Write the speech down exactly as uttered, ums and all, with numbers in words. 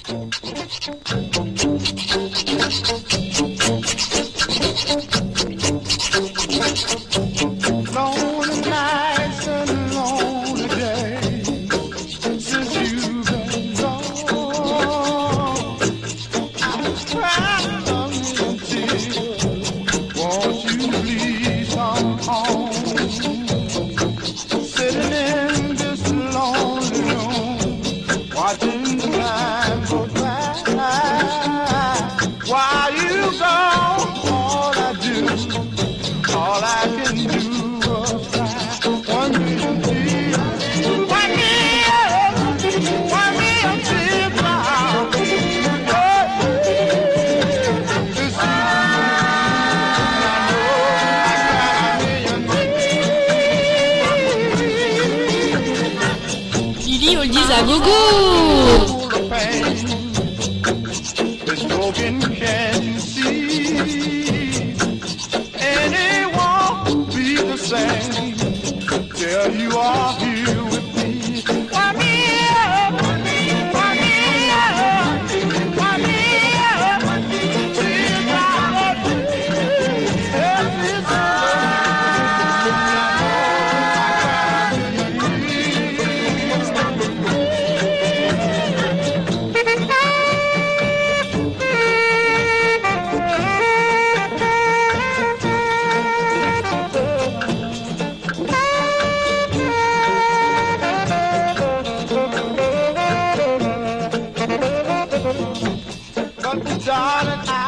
Lonely nights and lonely days since you've been gone. I've cried a million tears. Won't you please come home? Sitting in this lonely room, watching time go by. While you gone, all I do, all I can do was cry. One million tears, one million, one million tears now. Oh, this is I know I got a million tears. Lyly, Oldies à gogo. Full of pain. It's broken, can't you see? And it won't be the same till you are here with me. One million, one million, one million, one million tears I love you. Every But darling, I